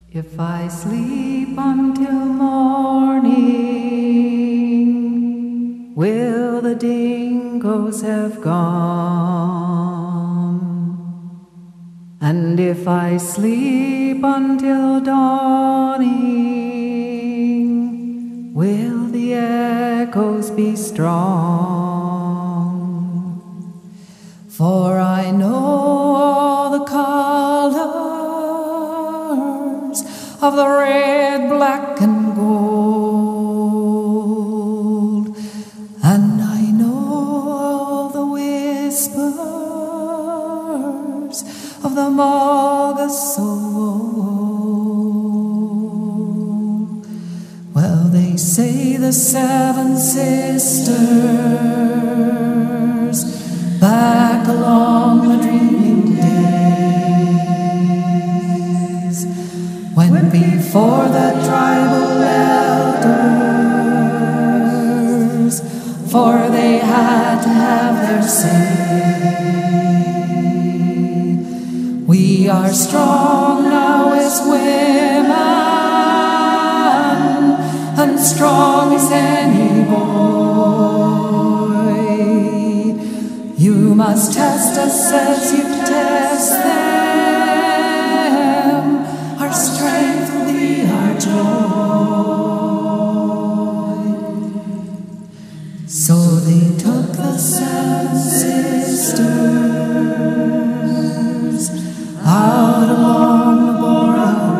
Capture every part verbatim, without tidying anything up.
If I sleep until morning, will the dingoes have gone? And if I sleep until dawning, will the echoes be strong? For I know all the colors of the red, black, and gold, and I know all the whispers of the mulga soul. Well, they say the seven sisters back along the dreaming days, when before the tribal elders, for they had to have their say. We are strong now as women, and strong as any boy. You must test us as you test them. Our strength will be our joy. So they took the seven sisters out along the Bora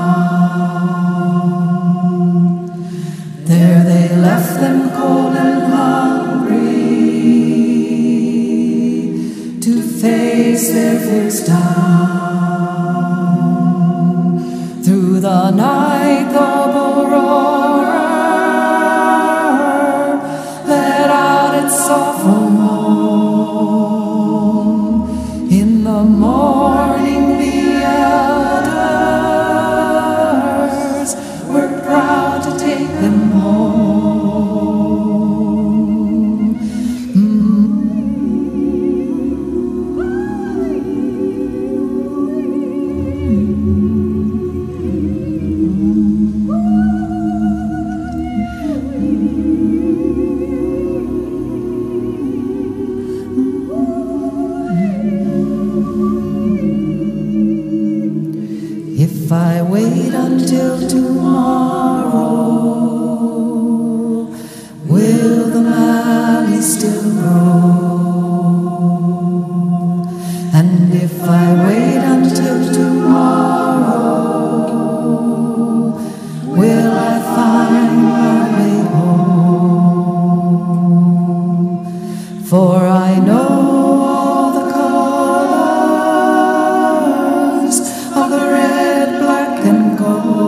ground. There they left them cold and hungry to face their fears down. Through the night the Aurora let out its awful moan. In the morning the elders were proud to take them home. Mm. If I wait until tomorrow, will the mallee still grow? And if I wait until tomorrow, will I find my way home? For I know all the colors of the red, black, and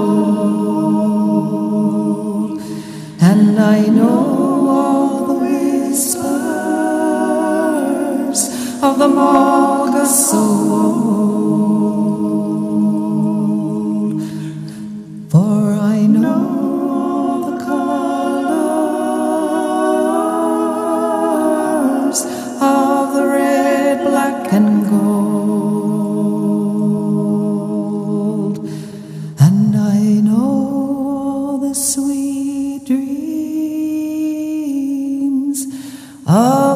gold, and I know all the whispers of the mulga soul. For I know all the colors of the red, black, and gold, and I know all the sweet dreams of